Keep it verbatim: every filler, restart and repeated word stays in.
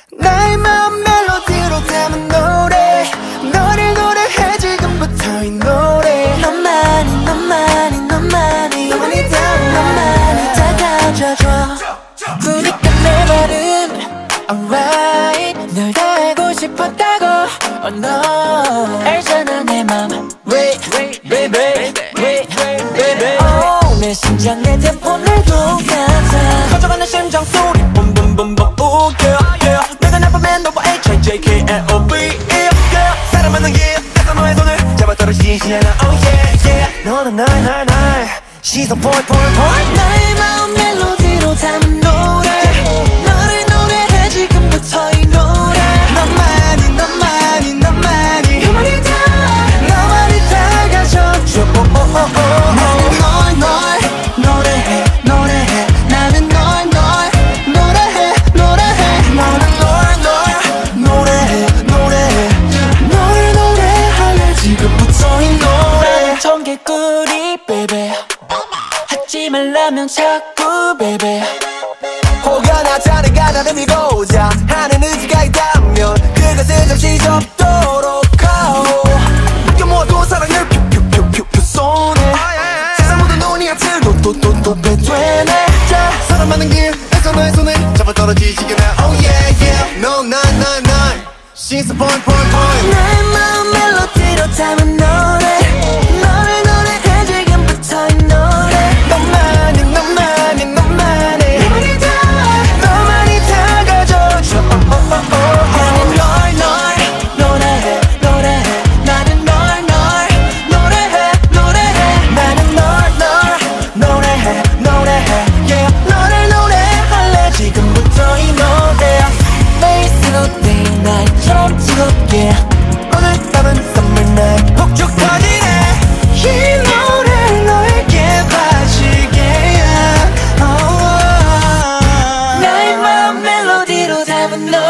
나의 마음 멜로디로 담은 노래 너를 노래해 지금부터 이 노래 너만이 너만이 너만이 너만이 다 너만이 다가져줘 그니까 내 말은 alright 널 다 알고 싶었다고 oh no 알잖아 내 맘 Wait, baby, wait, baby oh, 내 심장 내 템포 날 똑같아 커져가는 심장 소리 붐붐붐붐 오 yeah yeah 내가 나쁘면 너와 H I J K L O V yeah yeah 사랑하는 길에서 너의 손을 잡아 떨어지지 않아 oh yeah yeah 너는 날 날 날 시선 point point point 나의 마음 멜로디로 담은 노래 너를 노래해 지금부터 이 노래 너만이 너만이 너만이 너만이 다 너만이 다가져줘 나는 널 널 노래해 노래해 나는 널 널 노래해 노래해 너는 널 널 노래해 노래해 너를 노래할래 지금부터 이 노래 청개구리 baby 하지 말라면 자꾸 baby 혹여 나타내 가다를 믿고자 하는 의지가 있다면 그것을 잠시 접도록 하오 묶여 모아도 사랑을 퓨퓨퓨퓨퓨 손에 세상 모든 눈이 앞틀고 또또또 배되네 자 사랑하는 길에서 너의 손을 잡아 떨어지지게 나 oh yeah yeah no 난 난 난 시선 point point point 나의 마음 멜로디로 담은 노래 너를 노래해 지금부터 이 노래 너만이 너만이 너만이 너만이 다 너만이 다가져줘 나는 널 널 노래해 노래해 나는 널 널 노래해 노래해 나는 널 널 노래해 노래해 yeah 너를 노래할래 지금부터 이 노래 페이스로 day night처럼 즐겁게 오늘 밤은 summer night 폭죽 터지네 이 노래를 너에게 바치게 yeah. oh, oh, oh. 나의 마음 멜로디로 담은 노래